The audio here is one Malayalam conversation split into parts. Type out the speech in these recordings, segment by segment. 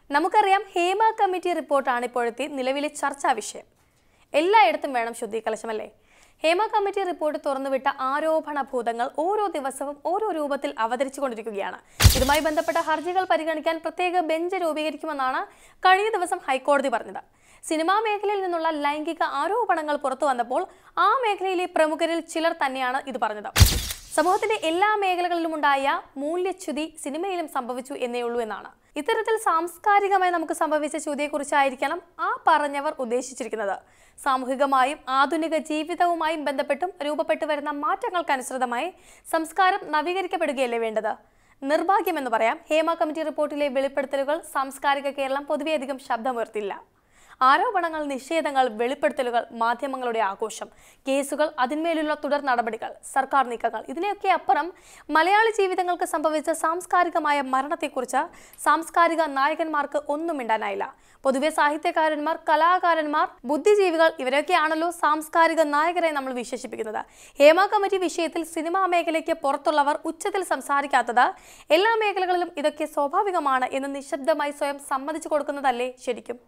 നമുക്കറിയാം ഹേമ കമ്മിറ്റി റിപ്പോർട്ടാണ് ഇപ്പോഴത്തെ നിലവിലെ ചർച്ചാ വിഷയം. എല്ലായിടത്തും വേണം ശുദ്ധീകലശമല്ലേ? ഹേമ കമ്മിറ്റി റിപ്പോർട്ട് തുറന്നുവിട്ട ആരോപണ ഭൂതങ്ങൾ ഓരോ ദിവസവും ഓരോ രൂപത്തിൽ അവതരിച്ചുകൊണ്ടിരിക്കുകയാണ്. ഇതുമായി ബന്ധപ്പെട്ട ഹർജികൾ പരിഗണിക്കാൻ പ്രത്യേക ബെഞ്ച് രൂപീകരിക്കുമെന്നാണ് കഴിഞ്ഞ ദിവസം ഹൈക്കോടതി പറഞ്ഞത്. സിനിമാ മേഖലയിൽ നിന്നുള്ള ലൈംഗിക ആരോപണങ്ങൾ പുറത്തു വന്നപ്പോൾ ആ മേഖലയിലെ പ്രമുഖരിൽ ചിലർ തന്നെയാണ് ഇത് പറഞ്ഞത്. സമൂഹത്തിന്റെ എല്ലാ മേഖലകളിലും ഉണ്ടായ മൂല്യച്യുതി സിനിമയിലും സംഭവിച്ചു എന്നേ ഉള്ളൂ എന്നാണ്. ഇത്തരത്തിൽ സാംസ്കാരികമായി നമുക്ക് സംഭവിച്ച ച്യുതിയെക്കുറിച്ചായിരിക്കണം ആ പറഞ്ഞവർ ഉദ്ദേശിച്ചിരിക്കുന്നത്. സാമൂഹികമായും ആധുനിക ജീവിതവുമായും ബന്ധപ്പെട്ടും രൂപപ്പെട്ടു വരുന്ന മാറ്റങ്ങൾക്കനുസൃതമായി സംസ്കാരം നവീകരിക്കപ്പെടുകയല്ലേ വേണ്ടത്? നിർഭാഗ്യമെന്ന് പറയാം, ഹേമ കമ്മിറ്റി റിപ്പോർട്ടിലെ വെളിപ്പെടുത്തലുകൾ സാംസ്കാരിക കേരളം പൊതുവെ അധികം ശബ്ദമുയർത്തില്ല. ആരോപണങ്ങൾ, നിഷേധങ്ങൾ, വെളിപ്പെടുത്തലുകൾ, മാധ്യമങ്ങളുടെ ആഘോഷം, കേസുകൾ, അതിന്മേലുള്ള തുടർ നടപടികൾ, സർക്കാർ നീക്കങ്ങൾ, ഇതിനെയൊക്കെ അപ്പുറം മലയാളി ജീവിതങ്ങൾക്ക് സംഭവിച്ച സാംസ്കാരികമായ മരണത്തെക്കുറിച്ച് സാംസ്കാരിക നായകന്മാർക്ക് ഒന്നും മിണ്ടാനായില്ല. പൊതുവെ സാഹിത്യകാരന്മാർ, കലാകാരന്മാർ, ബുദ്ധിജീവികൾ ഇവരൊക്കെയാണല്ലോ സാംസ്കാരിക നായകരെ നമ്മൾ വിശേഷിപ്പിക്കുന്നത്. ഹേമ കമ്മിറ്റി വിഷയത്തിൽ സിനിമാ മേഖലയ്ക്ക് പുറത്തുള്ളവർ ഉച്ചത്തിൽ സംസാരിക്കാത്തത് എല്ലാ മേഖലകളിലും ഇതൊക്കെ സ്വാഭാവികമാണ് എന്ന് നിശബ്ദമായി സ്വയം സമ്മതിച്ചു കൊടുക്കുന്നതല്ലേ ശരിക്കും?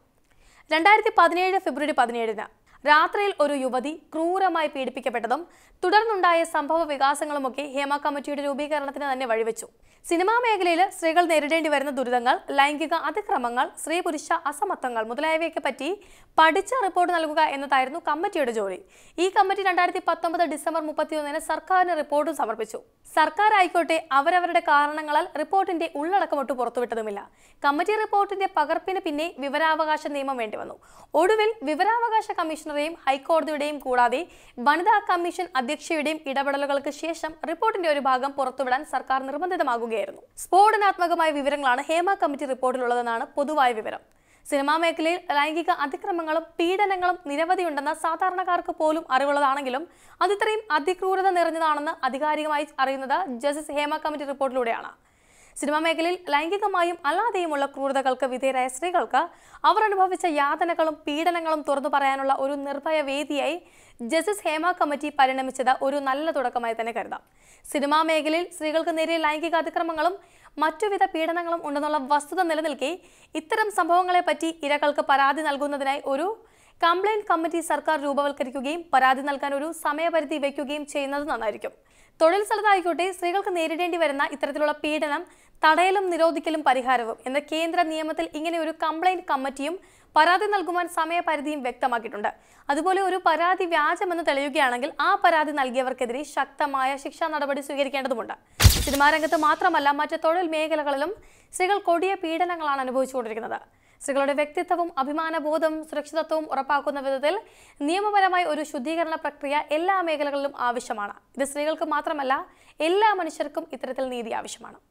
2017 ഫെബ്രുവരി 17 രാത്രിയിൽ ഒരു യുവതി ക്രൂരമായി പീഡിപ്പിക്കപ്പെട്ടതും തുടർന്നുണ്ടായ സംഭവ വികാസങ്ങളുമൊക്കെ ഹേമ കമ്മിറ്റിയുടെ രൂപീകരണത്തിന് തന്നെ വഴിവെച്ചു. സിനിമാ മേഖലയിൽ സ്ത്രീകൾ നേരിടേണ്ടി വരുന്ന ദുരിതങ്ങൾ, ലൈംഗിക അതിക്രമങ്ങൾ, സ്ത്രീ പുരുഷ അസമത്വങ്ങൾ മുതലായവയൊക്കെ പറ്റി പഠിച്ച റിപ്പോർട്ട് നൽകുക എന്നതായിരുന്നു കമ്മിറ്റിയുടെ ജോലി. ഈ കമ്മിറ്റി 2019 ഡിസംബർ 31 സർക്കാരിന് റിപ്പോർട്ടും സമർപ്പിച്ചു. സർക്കാർ ആയിക്കോട്ടെ അവരവരുടെ കാരണങ്ങളാൽ റിപ്പോർട്ടിന്റെ ഉള്ളടക്കമൊട്ട് പുറത്തുവിട്ടതുമില്ല. കമ്മിറ്റി റിപ്പോർട്ടിന്റെ പകർപ്പിന് പിന്നെ വിവരാവകാശ നിയമം വേണ്ടിവന്നു. ഒടുവിൽ വിവരാവകാശ കമ്മീഷണറെയും ഹൈക്കോടതിയുടെയും കൂടാതെ വനിതാ കമ്മീഷൻ അധ്യക്ഷയുടെയും ഇടപെടലുകൾക്ക് ശേഷം റിപ്പോർട്ടിന്റെ ഒരു ഭാഗം പുറത്തുവിടാൻ സർക്കാർ നിർബന്ധിതമാകുകയായിരുന്നു. സ്ഫോടനാത്മകമായ വിവരങ്ങളാണ് ഹേമ കമ്മിറ്റി റിപ്പോർട്ടിലുള്ളതെന്നാണ് പൊതുവായ വിവരം. സിനിമാ മേഖലയിൽ ലൈംഗിക അതിക്രമങ്ങളും പീഡനങ്ങളും നിരവധിയുണ്ടെന്ന സാധാരണക്കാർക്ക് പോലും അറിവുള്ളതാണെങ്കിലും അതിത്രയും അതിക്രൂരത നിറഞ്ഞതാണെന്ന് ആധികാരികമായി അറിയുന്നത് ജസ്റ്റിസ് ഹേമ കമ്മിറ്റി റിപ്പോർട്ടിലൂടെയാണ്. സിനിമാ മേഖലയിൽ ലൈംഗികമായും അല്ലാതെയുമുള്ള ക്രൂരതകൾക്ക് വിധേയരായ സ്ത്രീകൾക്ക് അവർ അനുഭവിച്ച യാതനകളും പീഡനങ്ങളും തുറന്നു പറയാനുള്ള ഒരു നിർഭയ വേദിയായി ജസ്റ്റിസ് ഹേമ കമ്മിറ്റി പരിണമിച്ചത് ഒരു നല്ല തുടക്കമായി തന്നെ കരുതാം. സിനിമാ മേഖലയിൽ സ്ത്രീകൾക്ക് നേരെ ലൈംഗിക അതിക്രമങ്ങളും മറ്റുവിധ പീഡനങ്ങളും ഉണ്ടെന്നുള്ള വസ്തുത നിലനിൽക്കെ ഇത്തരം സംഭവങ്ങളെ പറ്റി ഇരകൾക്ക് പരാതി നൽകുന്നതിനായി ഒരു കംപ്ലൈന്റ് കമ്മിറ്റി സർക്കാർ രൂപവൽക്കരിക്കുകയും പരാതി നൽകാൻ ഒരു സമയപരിധി വയ്ക്കുകയും ചെയ്യുന്നത് നന്നായിരിക്കും. തൊഴിൽ സ്ഥലത്തായിക്കോട്ടെ സ്ത്രീകൾക്ക് നേരിടേണ്ടി വരുന്ന ഇത്തരത്തിലുള്ള പീഡനം തടയലും നിരോധിക്കലും പരിഹാരവും എന്ന കേന്ദ്ര നിയമത്തിൽ ഇങ്ങനെ ഒരു കംപ്ലൈന്റ് കമ്മിറ്റിയും പരാതി നൽകുവാൻ സമയപരിധിയും വ്യക്തമാക്കിയിട്ടുണ്ട്. അതുപോലെ ഒരു പരാതി വ്യാജമെന്ന് തെളിയുകയാണെങ്കിൽ ആ പരാതി നൽകിയവർക്കെതിരെ ശക്തമായ ശിക്ഷാ നടപടി സ്വീകരിക്കേണ്ടതുണ്ട്. സിനിമാ രംഗത്ത് മാത്രമല്ല മറ്റ് തൊഴിൽ മേഖലകളിലും സ്ത്രീകൾ കൊടിയ പീഡനങ്ങളാണ് അനുഭവിച്ചുകൊണ്ടിരിക്കുന്നത്. സ്ത്രീകളുടെ വ്യക്തിത്വവും അഭിമാനബോധവും സുരക്ഷിതത്വവും ഉറപ്പാക്കുന്ന വിധത്തിൽ നിയമപരമായ ഒരു ശുദ്ധീകരണ പ്രക്രിയ എല്ലാ മേഖലകളിലും ആവശ്യമാണ്. ഇത് സ്ത്രീകൾക്ക് മാത്രമല്ല എല്ലാ മനുഷ്യർക്കും ഇത്തരത്തിൽ നീതി ആവശ്യമാണ്.